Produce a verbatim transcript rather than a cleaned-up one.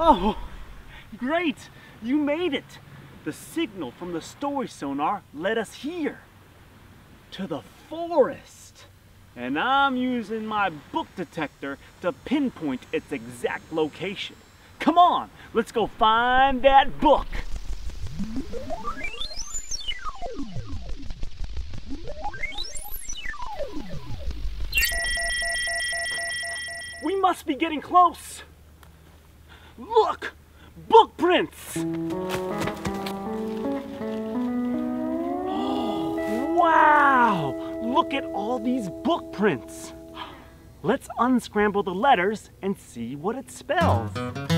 Oh, great! You made it! The signal from the story sonar led us here, to the forest. And I'm using my book detector to pinpoint its exact location. Come on, let's go find that book. We must be getting close. Look, book prints. Oh, wow, look at all these book prints. Let's unscramble the letters and see what it spells.